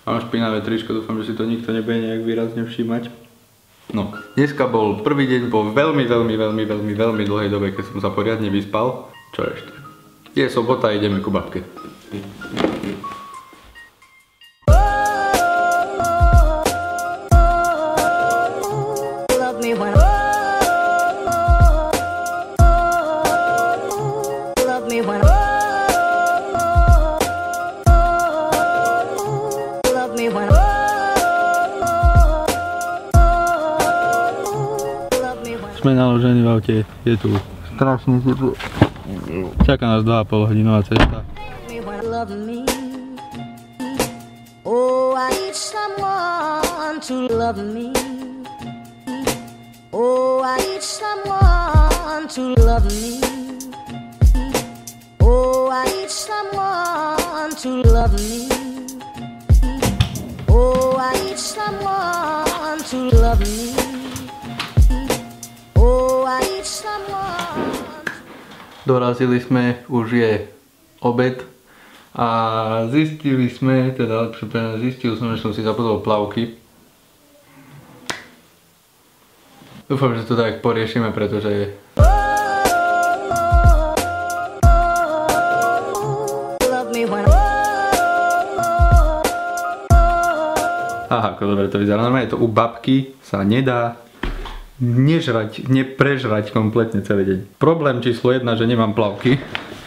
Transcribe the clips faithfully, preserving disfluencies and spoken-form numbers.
Mám špinavé tričko, dúfam, že si to nikto nebude nejak výrazne všímať. No, dneska bol prvý deň po veľmi, veľmi, veľmi, veľmi, veľmi dlhej dobe, keď som sa poriadne vyspal. Čo ešte? Je sobota, ideme ku babke. Sme naložení v aute, je tu strašný teplo. Čaká nás dva a pol hodinová cesta. Oh, I need someone to love me. Oh, I need someone to love me. Oh, I need someone to love me. Oh, I need someone to love me. Dorazili sme, už je obed a zistili sme, teda zistil som, že som si zabudol plavky. Dúfam, že to tak poriešime, pretože aha, ako dobre to vyzerá. Normálne to u babky sa nedá nežrať, neprežrať kompletne celý deň. Problém číslo jedna, že nemám plavky.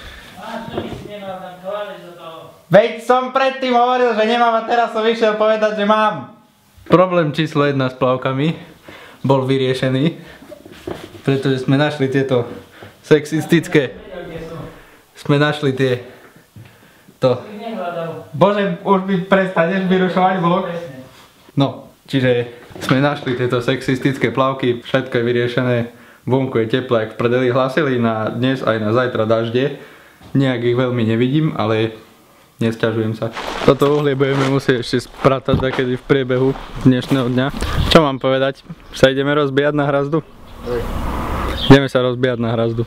Veď som predtým hovoril, že nemám a teraz som vyšiel povedať, že mám. Problém číslo jedna s plavkami bol vyriešený, pretože sme našli tieto sexistické. Sme našli tie to. Bože, už by prestaneš vyrušovať vlog. No, čiže sme našli tieto sexistické plavky, všetko je vyriešené, vonku je teplé, jak v prdeli. Hlásili na dnes aj na zajtra dažde, nejak ich veľmi nevidím, ale nesťažujem sa. Toto uhlie budeme musieť ešte spratať takedy v priebehu dnešného dňa. Čo mám povedať? Sa ideme rozbíjať na hrazdu? Ideme sa rozbíjať na hrazdu.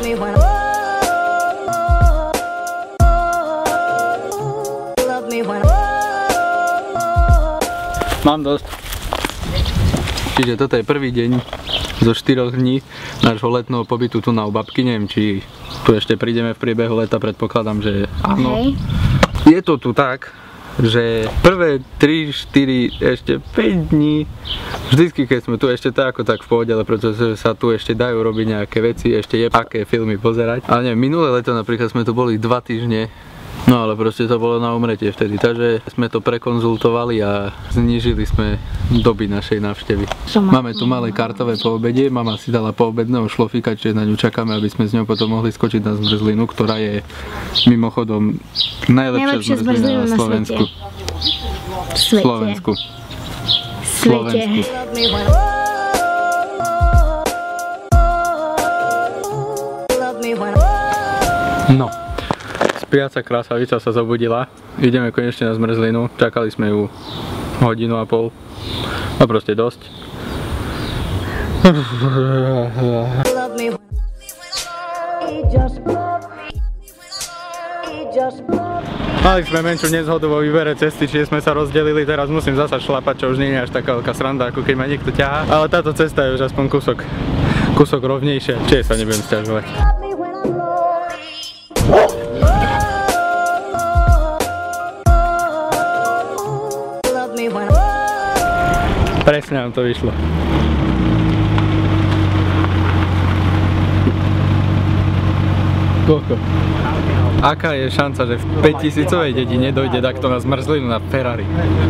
Mám dosť. Čiže toto je prvý deň zo štyroch dní nášho letného pobytu tu na u babky. Neviem, či tu ešte prídeme v priebehu leta, predpokladám, že áno. Hej. Je to tu tak, že prvé tri, štyri, ešte päť dní, vždycky keď sme tu, ešte tak ako tak v pohode, pretože sa tu ešte dajú robiť nejaké veci, ešte je aké filmy pozerať. Ale neviem, minulé leto napríklad sme tu boli dva týždne. No ale proste to bolo na umretie vtedy, takže sme to prekonzultovali a znížili sme doby našej návštevy. Máme tu malé kartové poobedie, mama si dala poobedného šlofíka, čiže na ňu čakáme, aby sme s ňou potom mohli skočiť na zmrzlinu, ktorá je mimochodom najlepšia zmrzlina na Slovensku. Slovensku. Slovensku. No. Spiaca krásavica sa zobudila, ideme konečne na zmrzlinu, čakali sme ju hodinu a pol a proste dosť. Mali sme menšiu nezhodu vo výbere cesty, čiže sme sa rozdelili, teraz musím zasa šlapať, čo už nie je až taká veľká sranda, ako keď ma niekto ťahá, ale táto cesta je už aspoň kúsok, kúsok rovnejšia, čiže sa nebudem sťažovať. Presne nám to vyšlo. Koľko? Aká je šanca, že v päťtisícovej dedine dojde takto na zmrzlinu na Ferrari?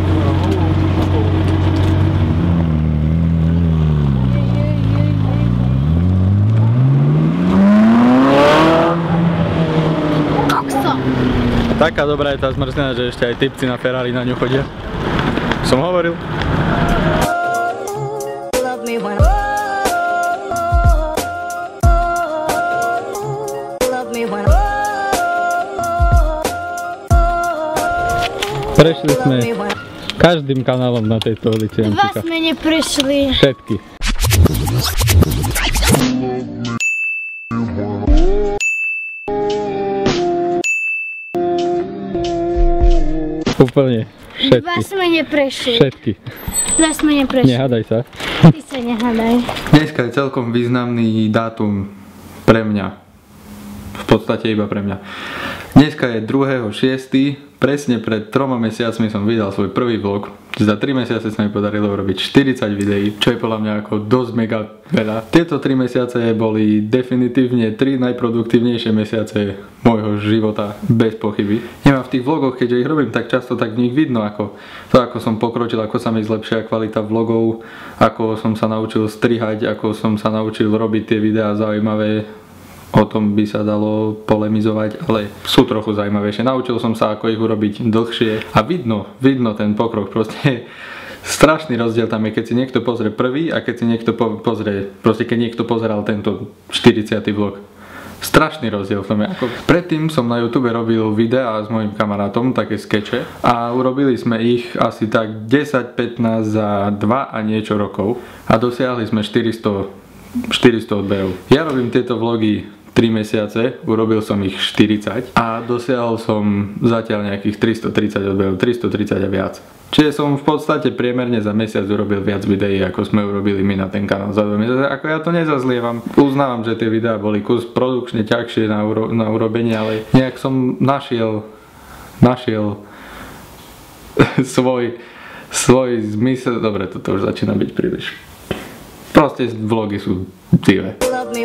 Taká dobrá je tá zmrzlina, že ešte aj typci na Ferrari na ňu chodia. Som hovoril. Prešli sme každým kanálom na tejto ulici. Dva sme neprešli. Všetky. Úplne. Dva sme neprešli. Všetky. Dva sme neprešli. Nehádaj sa. Ty sa nehádaj. Dneska je celkom významný dátum pre mňa. V podstate iba pre mňa. Dneska je druhého šiesteho Presne pred troma mesiacmi som vydal svoj prvý vlog. Za tri mesiace sa mi podarilo urobiť štyridsať videí, čo je podľa mňa ako dosť mega veľa. Tieto tri mesiace boli definitívne tri najproduktívnejšie mesiace môjho života, bez pochyby. Nemám v tých vlogoch, keďže ich robím tak často, tak v nich vidno ako to, ako som pokročil, ako sa mi zlepšia kvalita vlogov, ako som sa naučil strihať, ako som sa naučil robiť tie videá zaujímavé. O tom by sa dalo polemizovať, ale sú trochu zaujímavejšie. Naučil som sa, ako ich urobiť dlhšie a vidno, vidno ten pokrok. Proste strašný rozdiel tam je, keď si niekto pozrie prvý a keď si niekto po pozrie, proste keď niekto pozeral tento štyridsiaty vlog. Strašný rozdiel v tom je. Ako predtým som na YouTube robil videá s mojim kamarátom, také skeče, a urobili sme ich asi tak desať pätnásť za dva a niečo rokov a dosiahli sme štyristo, štyristo odberov. Ja robím tieto vlogy tri mesiace, urobil som ich štyridsať a dosiahol som zatiaľ nejakých tristotridsať odberov, tristotridsať a viac. Čiže som v podstate priemerne za mesiac urobil viac videí, ako sme urobili my na ten kanál za dva mesiace. Ako ja to nezazlievam, uznávam, že tie videá boli kus produkčne ťažšie na, uro na urobenie, ale nejak som našiel, našiel svoj, svoj zmysel. Dobre, toto už začína byť príliš. Proste vlogy sú divé.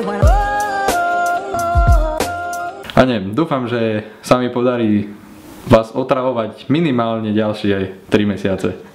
A neviem, dúfam, že sa mi podarí vás otravovať minimálne ďalšie tri mesiace.